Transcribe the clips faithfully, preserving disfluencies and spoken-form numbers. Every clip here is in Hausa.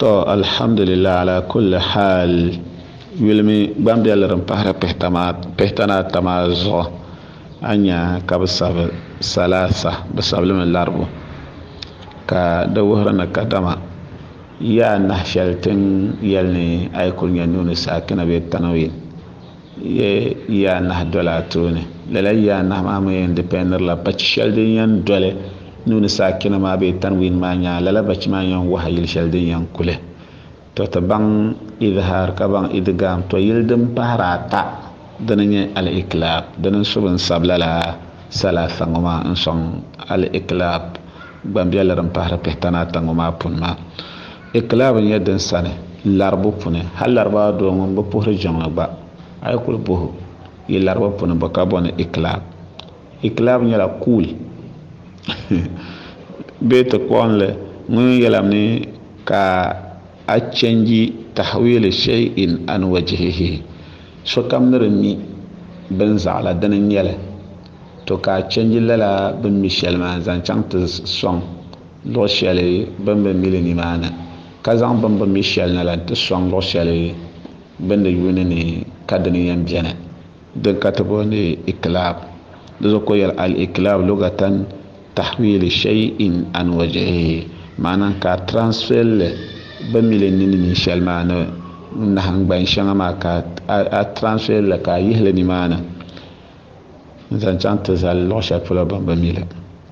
to alhamdulillah ala kulli hal wilmi gbambialaram pahra pehtama pehtana tamazo anya kabsab salasa basablim larbu ka da wuhrana kadama ya nahshaltin yalni ay kunya nunu sakina be tanawin ye ya nah dola tuni lala ya nah ma ma independent la pachshaldin yan dole nunu sakina ma be tanwin ma nya lala bach ma yan wahayil shaldin yan kule to ta bang idhar ka bang idgam to yildin pahrata dananye al iklab danan subun sablala salasa ngoma nsong al iklab bambiala ram pahra pehtana tangoma punma iklab nya den sane larbu pune hal larba do ngom bo pohre jongla ba ay kul bo yi larba pune ba ka bon iklab iklab nya la cool beta konle mun yalam ni ka a change tahwil shay'in an wajhihi so kam nirmi ben zala danin yele to ka change lala bin michel ma zan changte song lo shele ben ben milini mana ka zan ben ben michel na la te song lo shele ben de yune ni kadani yam biene de katabo ni iklab do ko yal al iklab lugatan tahwil shay'in an wajhihi mana ka transfer le ben milini ni michel mana na hangban shanga ma ka a transfer le ka yihle ni mana zan chanta zal lo shafula bamba mila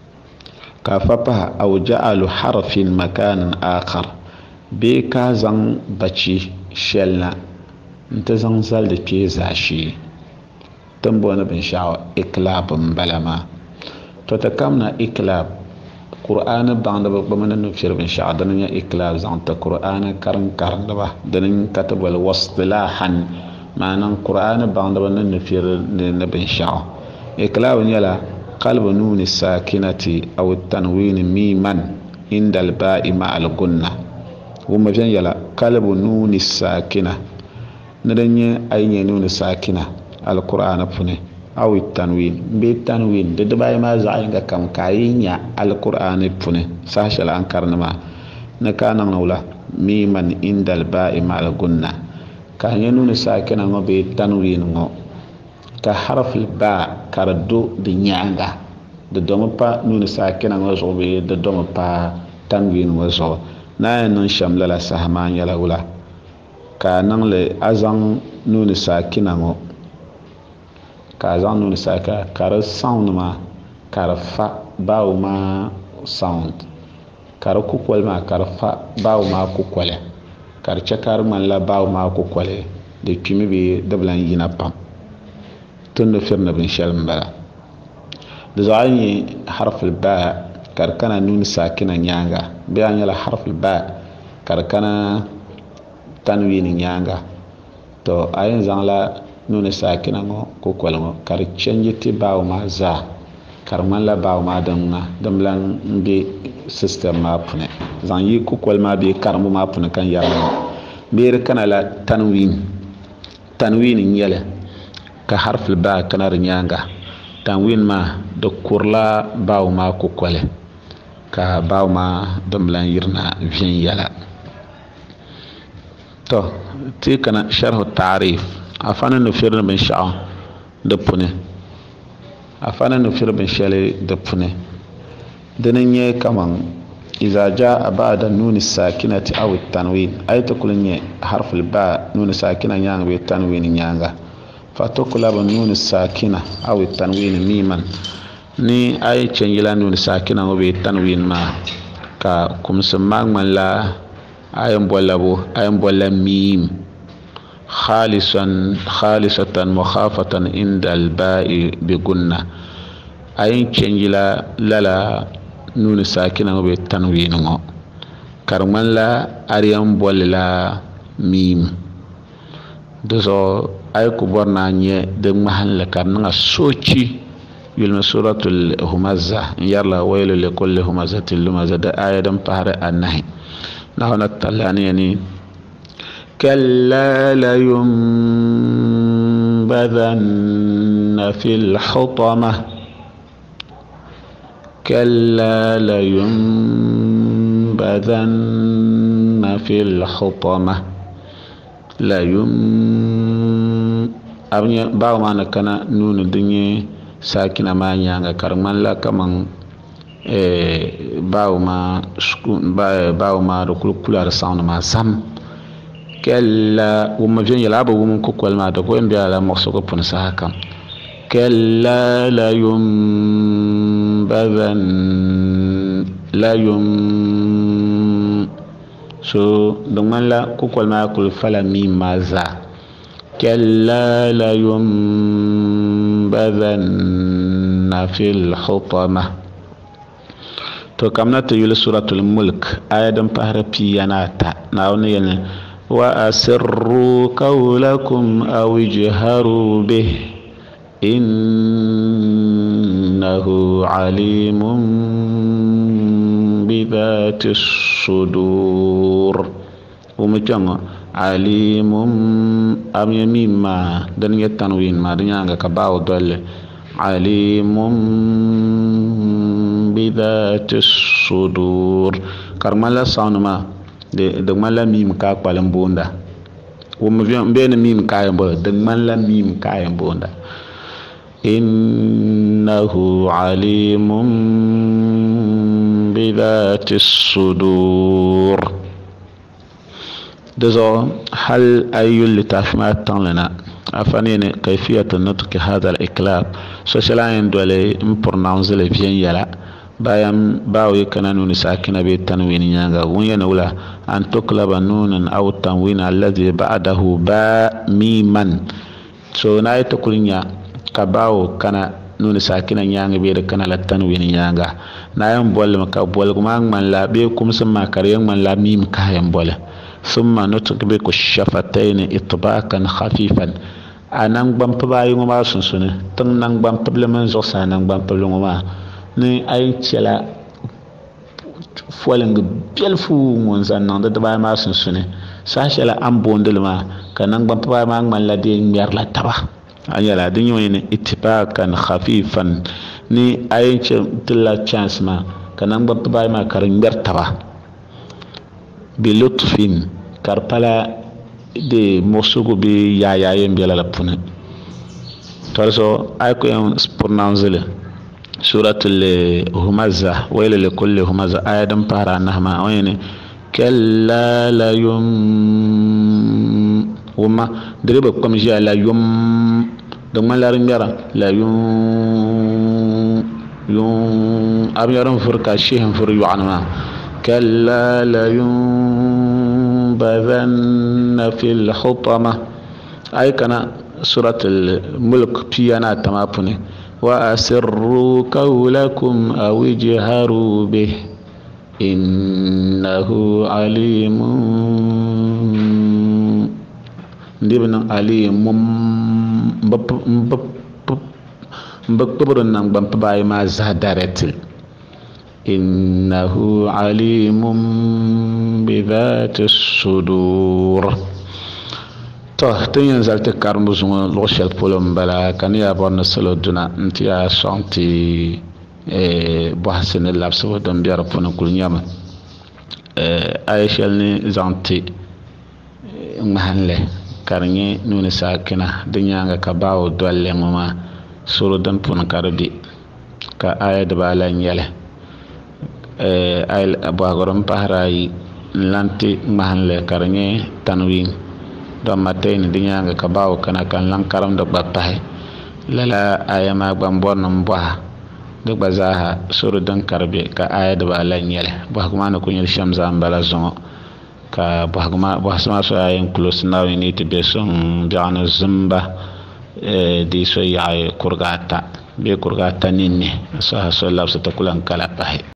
ka fapa aw ja'alu harfin makanan akhar be ka zan baci shelna nta zan zal da ke zashi tambo na bin sha'awa iklab balama to ta kamna iklab qur'ana banda ba mana no fir bin sha'a dan ya iklab zan ta qur'ana karan karan ba dan katabal wasdilahan ma'anan qur'ana banda ba no fir ne bin sha'a iklab yala qalb nun sakinati aw tanwin miman inda al-ba'i ma al-gunna wumma jan yala qalb nun sakina nadanye ayne nun sakina al-qur'ana fune aw tanwin be tanwin de dabay ma zaay nga kam kayinya al-qur'ana fune sahal an karnama na kana ngawla miman inda al-ba'i ma al-gunna ka nun sakina ngo be tanwin ngo ka harf ba kardo de nyanga de doma pa nuna sakina ngo be de doma pa tanwin wazo na non shamla la sahman yala wala ka nan le azan nuna sakina ngo ka azan nuna saka kar sound ma kar fa bawo ma sound kar ku kwal ma kar fa bawo ma ku kwale kar chakar man la bawo ma ku kwale de kimi be de blan yina pam تن فرنا بن شلم بلا دزاني حرف الباء كركنا نون ساكنة نيانغا بيان يلا حرف الباء كركنا تنوين نيانغا تو أين زانلا نون ساكنة ngو كوكولو كرتشنجتي باو ما زا كرمان لا باو ما دمنا دملان بي سيستم ما بني زان يي كوكول ما بي كرمو ما بني كان يالا بير كان لا تنوين تنوين يلا ka harf ba kanar nyanga tanwin ma da kurla baw ma ko kole ka baw ma domlan yirna vien yala to ti kana sharh ta'rif afana no firna bin sha'a da pune afana no firna bin shale da pune danan ye kaman idza jaa ba'da nun sakinati aw tanwin ayta kulnya harf ba nun sakina nyanga be tanwin nyanga فتقلب النون الساكنة أو التنوين ميما ni ay chenjila nun sakina ngobe tanwin ma ka kum semang man la ay mbolabo ay mbola mim khalisan khalisatan mukhafatan inda al-ba'i bi gunna ay chenjila lala nun sakina ngobe tanwin ngo karman la ariyam bolla mim dozo ay ku borna nye de mahal karna sochi yulma suratul humaza yalla waylu li kulli humazatil lumaza da ayadan pahara annahi nahuna talani yani kalla la yunbadanna fil hutama كلا لينبذن في الحطمة لا يم أبني باو ما نكنا نون الدنيا ساكنة ما نيانغا كرمان لا كمان باو ما سكون باو ما ركول كلار ساون ما سام كلا وما فين يلعب ومن كوكول ما تكون بيالا مقصوك بنساكم كلا لا ينبذن لا يم so دمان لا كوكول ما كل فلا ميم مازا كلا لا ينبذن في الحطمة تو كمنا تيول سورة الملك آية دم بحر بياناتا ناوني يعني وأسروا قولكم أو اجهروا به إنه عليم بذات الصدور ومجمع عليم أم يمين ما دنيا التنوين ما دنيا كباو دول عليم بذات الصدور كرمالا صانما دغمالا ميم كا قبالن بوندا ومبين بين ميم كاي بو دغمالا ميم كاي بوندا إنه عليم بذات الصدور دزو هل أي اللي تفهمت لنا أفنين كيفية النطق هذا الإكلاب سوشيالين دولي مبرنانز لفين يلا بايام باوي كان نون ساكنة بالتنوين يانغا وين ولا أن تقلب نون أو التنوين الذي بعده باء ميما سو ناي تقولين كباو كان نون ساكنة يانغا بير كان التنوين يانغا نايم بول مكا بول كمان من لا بيكم سما كريم من لا ميم كايم بول ثم نطق بك الشفتين إطباقا خفيفا أنا نبام تبايو ما سنسونه تن نبام تبلمن زوسا نبام تبلمن ما ni ay tiela foling belfu mon zan nan da ba ma sun sune sa shela am bondel ma kanan ban pa ma man la de ngar la taba ayala din yoy ne ittifaqan khafifan ni ay tilla chance ma kanan ban pa ma kar ngar taba bi lutfin karpala de mosugo bi ya ya yem bela la pune torso ay ko en pour nanzele سورة الهمزة ويل لكل همزة آية دم بارا نهما وين كلا لا يم وما دريبكم جاء لا يم دم لا رنجرا لا يم يم أبي يرم فرقا شيهم فر يعنما كلا لا ينبذن في الحطمة أي كان سورة الملك بيانا تمابني وأسروا قولكم أو اجهروا به إنه عليم دبنا عليم بكبرنا بمباي ما زادرت إنه عليم بذات الصدور to tun yin zalte karmu zungo loshel polom bala kan ya borna solo duna nti ya shanti e bohasene labso don biara pona kul nyama e ayshel ni zanti mahanle karnye nuni sakina dinyanga ka bawo dolle ngoma solo don pona karbi ka ayad bala nyele e ay abogorom pahrai lanti mahanle karnye tanwin do matayni dinyanga ka bawo kana kan lankaram do bapahe lala ayama gbam bornum boha do bazaha suru dan karbe ka ayad ba la nyele bo kuma na kunyel shamza ambala zongo ka bo kuma bo sama so ayen close now ni to be son bi'ana zumba e di so ya kurgata be kurgata ninni so ha so labsa takulan kala pahe